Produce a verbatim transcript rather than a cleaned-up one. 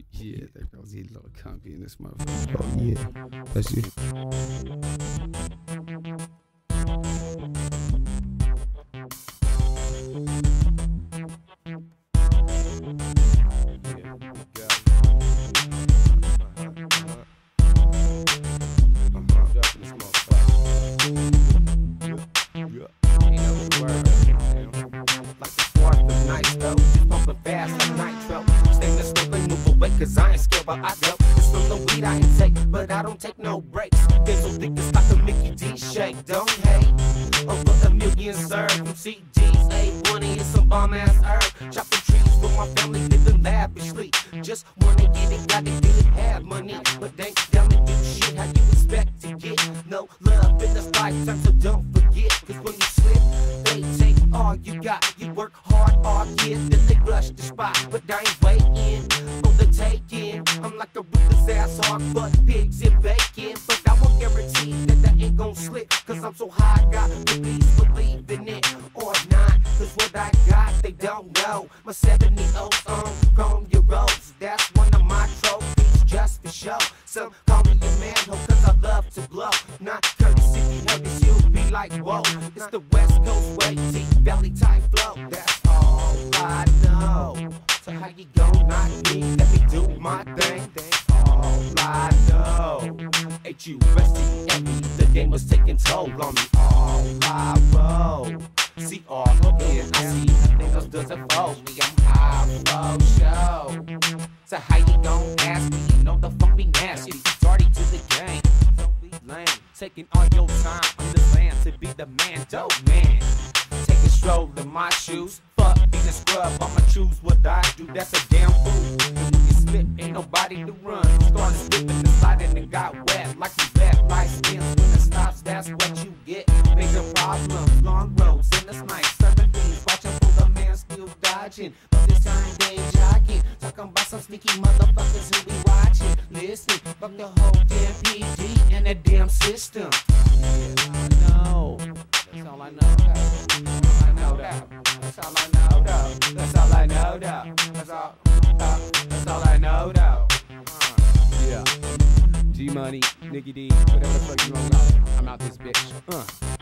Yeah, there goes he little comfy in this motherfucker. Oh yeah, that's you. Cause I ain't scared, but I go. It's from the weed I ain't take, but I don't take no breaks. Get so thick it's like a Mickey D shake. Don't hate over a million served from C Gs. A twenty and some bomb ass herb. Chopping trees with my family, living lavishly. Just wanna get it, gotta get it, have money. But they down to do shit how you expect to get. No love in this lifetime, so don't forget. Cause when you slip, they take all you got. You work hard all year, then they rush the spot. But I ain't waiting on the taking. I'm like a ruthless ass hard butt pigs and bacon. But I won't guarantee that I ain't gon' slip. Cause I'm so high, I got to please believe in it or not. Cause what I got, they don't know. My seventy O's on chrome your rose. That's one of my trophies, just for show. Some call me a man, ho, cause I love to blow. Not courtesy, if you heard this, you'll be like, whoa. It's the West Coast way, deep belly type flow. That's all I know. So how you gon' knock me? Let me do my thing. That's all I know. H U S T F E, the game was taking toll on me. All I roll. C R N I C, nothing else doesn't fold me. I'm high flow show. So how you gon' ask me? You know the funk be nasty. Dirty to the game. Don't be lame. Taking all your time on the land to be the man, dope man. Take a stroll in my shoes. Fuck being a scrub, I'ma choose what I do. That's a damn fool. And when you slip, ain't nobody to run. Started slipping and sliding and got wet. Like you wet, light skins when it stops, that's what you get. Bigger problems, long roads in the night. Serving things, watching for the man still dodging. But this time they ain't jogging. Talking about some sneaky motherfuckers who be watching. Listen, fuck the whole damn P D and the damn system. Yeah, I know. That's all I know. I know that. That's all I know though. That's all I know though. That's all. Uh, that's all I know though. Uh, Yeah. G Money, Nicky D, whatever the fuck you want to know. I'm out this bitch. Uh.